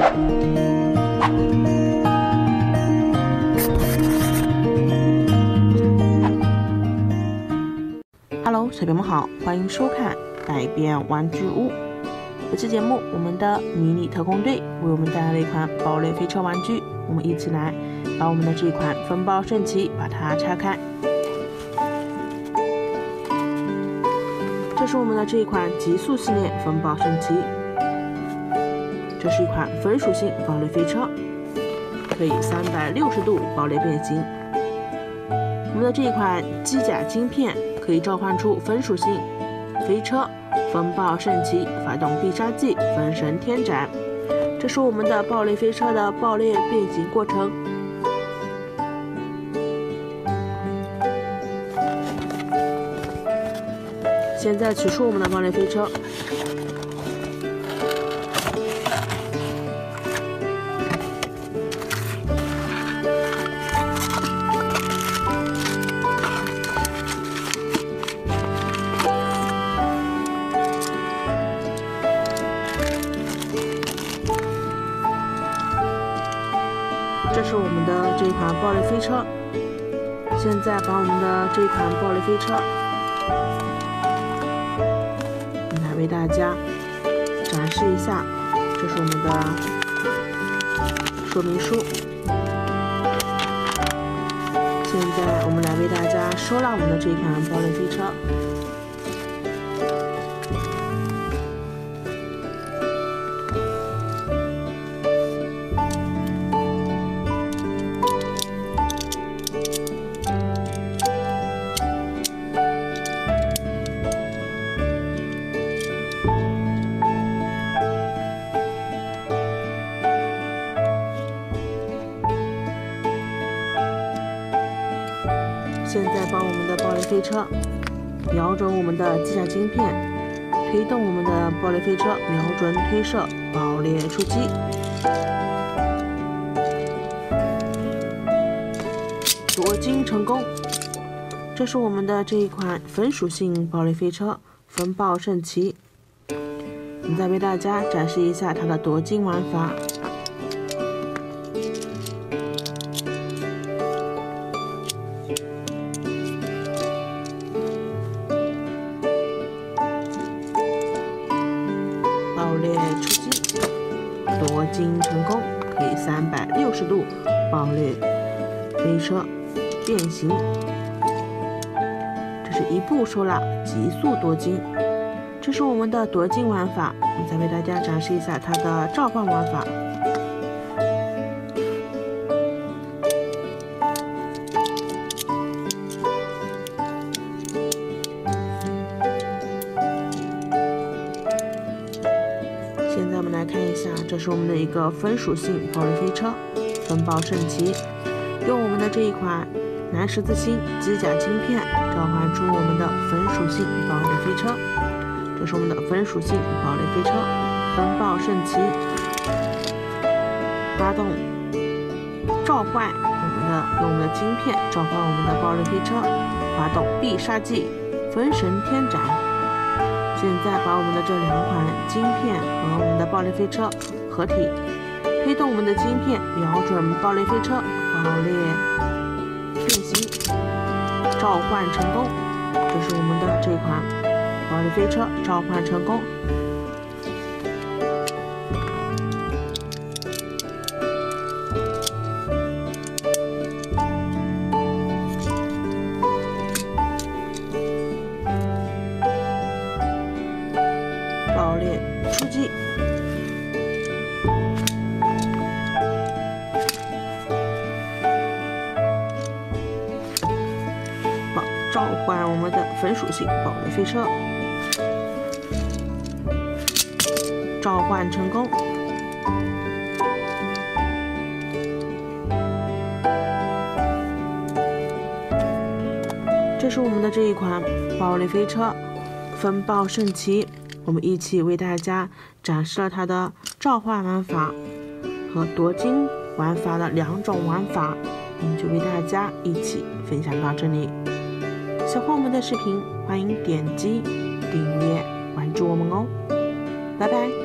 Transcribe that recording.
Hello， 小朋友们好，欢迎收看百变玩具屋。本期节目，我们的迷你特工队为我们带来了一款爆裂飞车玩具，我们一起来把我们的这款风暴圣骑把它拆开。这是我们的这一款极速系列风暴圣骑，这是一款分属性爆裂飞车，可以360度爆裂变形。我们的这一款机甲晶片可以召唤出分属性飞车、风暴圣骑、发动必杀技、分神天斩。这是我们的爆裂飞车的爆裂变形过程。现在取出我们的爆裂飞车，这是我们的这一款爆裂飞车。现在把我们的这一款爆裂飞车来为大家展示一下，这是我们的说明书。现在我们来为大家收纳我们的这一款爆裂飞车。现在把我们的爆裂飞车瞄准我们的机甲晶片，推动我们的爆裂飞车，瞄准推射，爆裂出击。夺金成功！这是我们的这一款分属性爆裂飞车风暴圣骑。我们再为大家展示一下它的夺金玩法。爆裂出击，夺金成功，可以360度爆裂飞车变形。这是一步收纳，急速夺金。这是我们的夺金玩法，我们再为大家展示一下它的召唤玩法。现在我们来看一下，这是我们的一个分属性爆裂飞车风暴圣骑，用我们的这一款蓝十字星机甲晶片召唤出我们的分属性爆裂飞车。这是我们的分属性爆裂飞车风暴圣骑，发动召唤用我们的晶片召唤我们的爆裂飞车，发动必杀技分神天斩。现在把我们的这两款晶片和我们的爆裂飞车合体，推动我们的晶片，瞄准爆裂飞车，爆裂变形，召唤成功。这是我们的这款爆裂飞车召唤成功。爆裂出击，召唤我们的分属性爆裂飞车，召唤成功。这是我们的这一款爆裂飞车风暴圣骑。我们一起为大家展示了它的召唤玩法和夺金玩法的两种玩法，我们就为大家一起分享到这里。喜欢我们的视频，欢迎点击订阅关注我们哦，拜拜。